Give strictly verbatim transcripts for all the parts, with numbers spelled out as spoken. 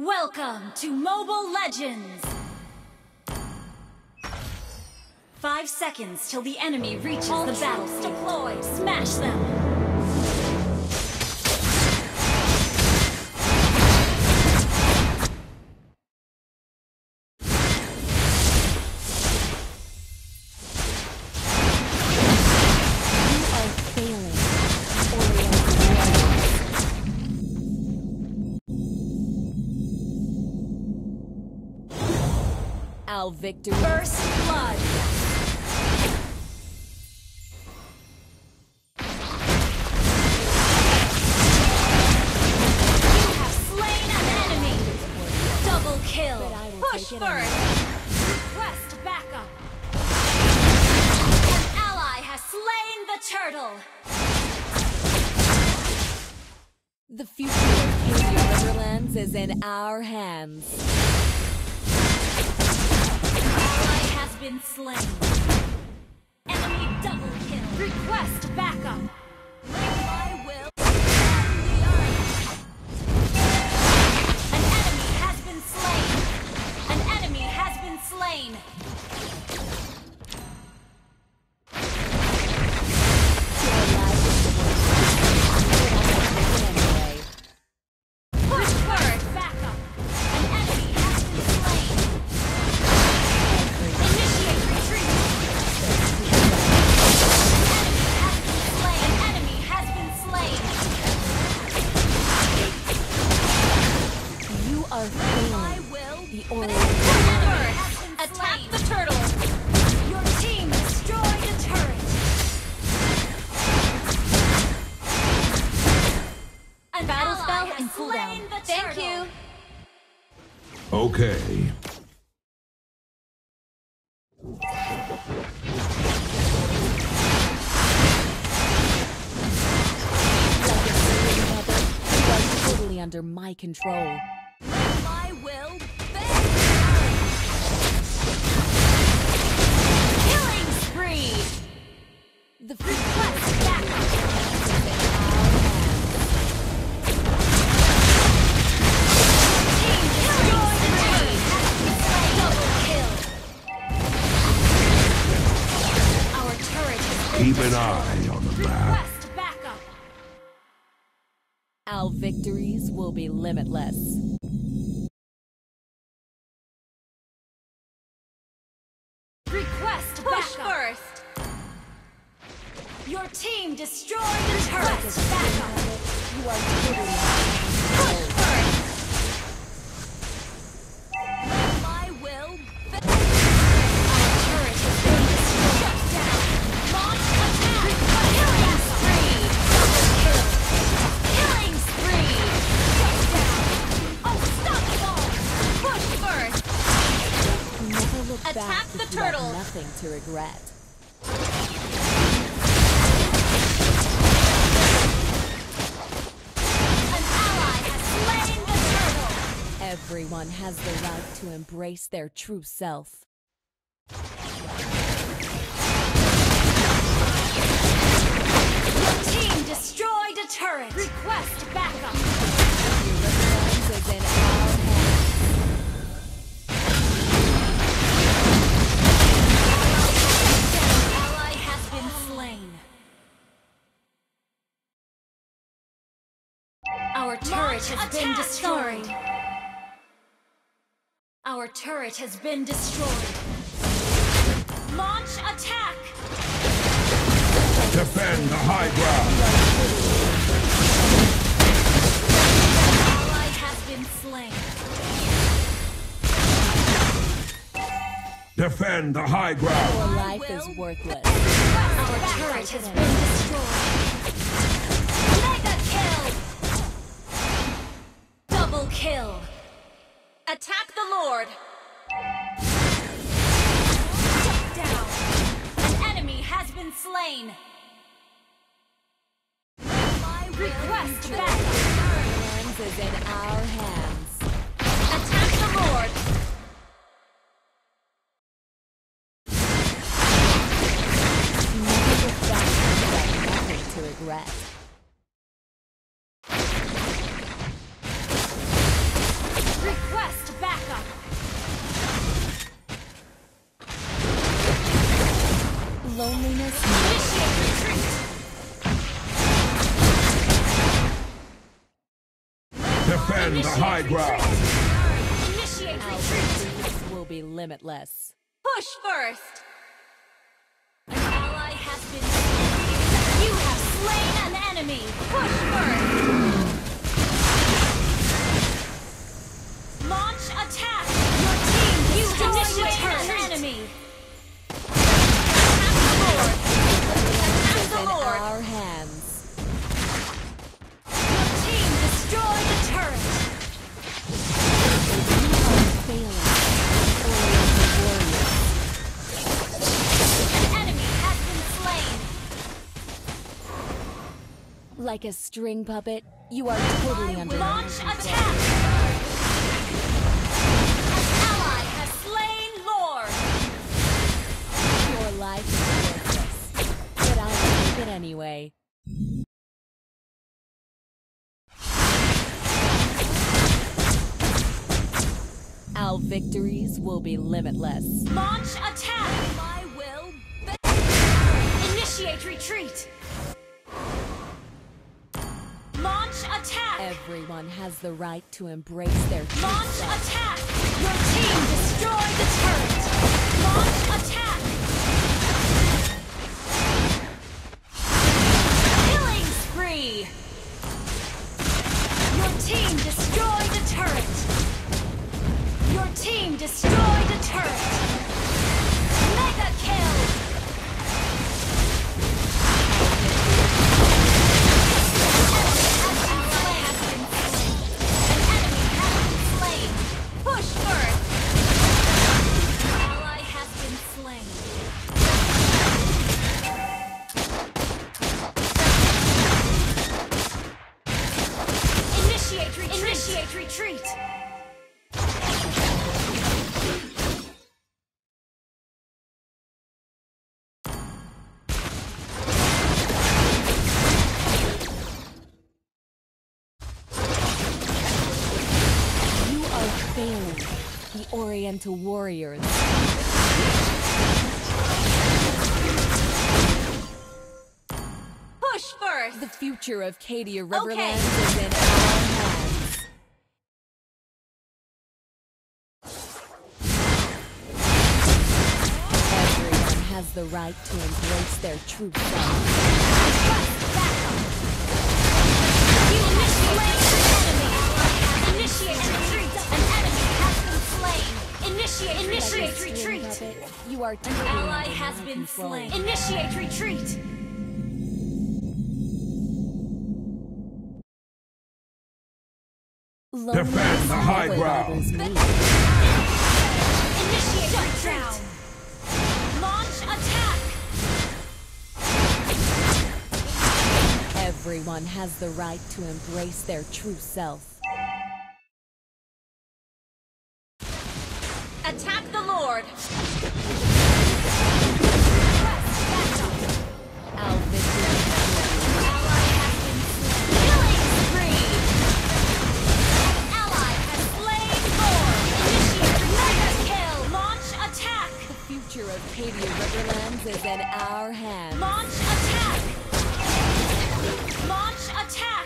Welcome to Mobile Legends! Five seconds till the enemy reaches All the battle. Deploy! Smash them! Our victory. First blood. You have slain an enemy. Double kill. Push first. Request backup. An ally has slain the turtle. The future of Cadia Riverlands is in our hands. Been slain. Enemy double kill. Request backup. I will on the earth. An enemy has been slain. An enemy has been slain. Push forward, backup. An enemy has been slain. Initiate retreat. An enemy has been slain. An enemy has been slain. You are failing. I will. The Orient. Attack the turtle. Your team destroyed a turret. A battle spell and cooldown. Thank you. Okay. You are totally under my control. I will bend. Killing spree. The Request backup. Team destroyed the turret. Double kill. Our turret has been Keep an destroyed. eye on the map. Request backup. Our victories will be limitless. Request Push backup. First. Your team destroyed the turret. Backup. You are totally Push first. My will. Our turret has been destroyed. Shut down. Launch attack. Killing spree. Double kill. Killing spree. Shut down. Unstoppable. Push first. Never look Attack back the if you have turtle. nothing to regret. An ally has slain the turtle. Everyone has the right to embrace their true self. Your team destroyed a turret. Request backup. Riverlands is in our An ally has been slain. Our turret has been destroyed. Our turret has been destroyed. Launch attack. Defend the high ground. Ally has been slain. Defend the high ground. Your life is worthless. Our turret has been destroyed. Mega kill. Double kill. Attack the Lord. Shut down. An enemy has been slain. Request backup. Riverlands is in our hands. Attack the Lord. Never look back if you have nothing to regret. Defend the high ground. Initiate Our retreat. victories will be limitless. Push first. An ally has been slain. You have slain an enemy. Push first. Launch attack. Your team you have slain an enemy. Attack the Lord. Attack the In Lord. our hands. Your team destroyed the turret. Failing. Oriental warriors. An enemy has been slain. Like a string puppet, you are totally under my Launch control. attack. An ally has slain Lord. Your life is worthless, but I'll take it anyway. Our victories will be limitless. Launch attack. My will. Initiate retreat. Launch attack. Everyone has the right to embrace their true Launch self. attack. Your team destroyed the turret. Launch attack. Killing spree. Your team destroyed the turret. Your team destroyed the turret. Mega kill. An ally has been slain. An enemy has been slain. Push first. An ally has been slain. Initiate retreat. Initiate retreat. You are failing, the Oriental warriors. Push first. The future of Cadia Riverlands Okay. is in our hands. Everyone has the right to embrace their true self. You have slain an enemy. Initiate retreat. An enemy has been slain. Initiate, Like a initiate string retreat. puppet, you are An totally ally under has my been control. slain. Initiate retreat. Loneliness Defend the high never ground. bothers me. Initiate retreat. Launch attack. Everyone has the right to embrace their true self. Attack the Lord. Our victory Ally has been slain. Killing spree. An ally has slain Lord. Initiate mega kill. Launch attack. The future of Cadia Riverlands is in our hands. Launch attack. Launch attack.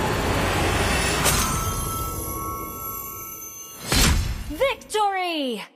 Victory!